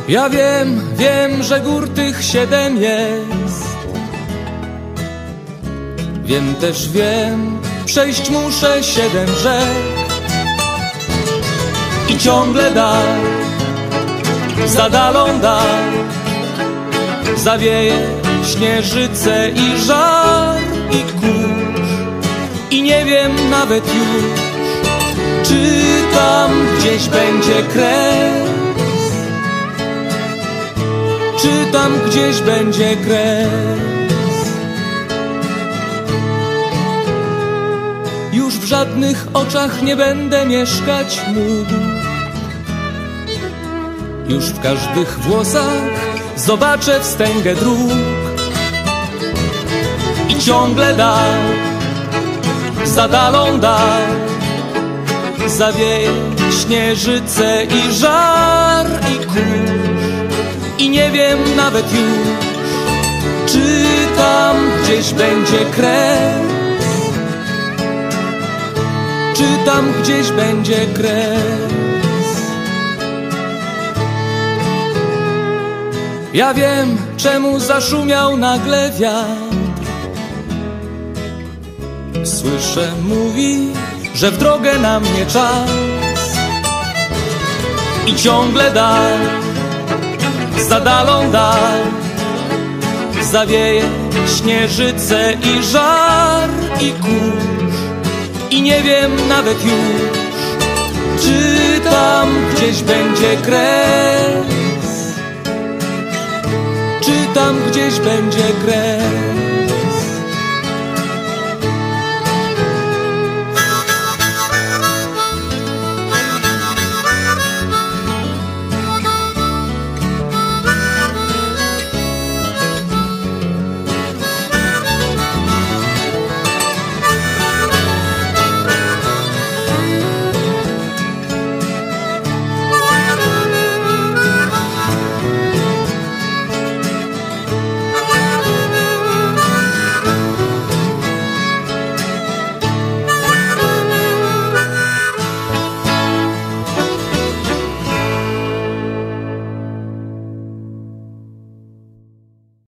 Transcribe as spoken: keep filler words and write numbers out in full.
Ja wiem, wiem, że gór tych siedem jest. Wiem też, wiem, przejść muszę siedem rzek. I ciągle dal, za dalą dal, zawieje śnieżyce i żar i kurz. I nie wiem nawet już, czy tam gdzieś będzie kres, czy tam gdzieś będzie kres. Już w żadnych oczach nie będę mieszkać mógł. Już w każdych włosach zobaczę wstęgę dróg. I ciągle dal, za dalą dal, zawieje śnieżyce i żar i kurz. I nie wiem nawet już, czy tam gdzieś będzie kres, czy tam gdzieś będzie kres. Ja wiem, czemu zaszumiał nagle wiatr. Słyszę, mówi, że w drogę na mnie czas. I ciągle dal, za dalą dal, zawieje śnieżyce i żar i kurz. I nie wiem nawet już, czy tam gdzieś będzie kres, czy tam gdzieś będzie kres.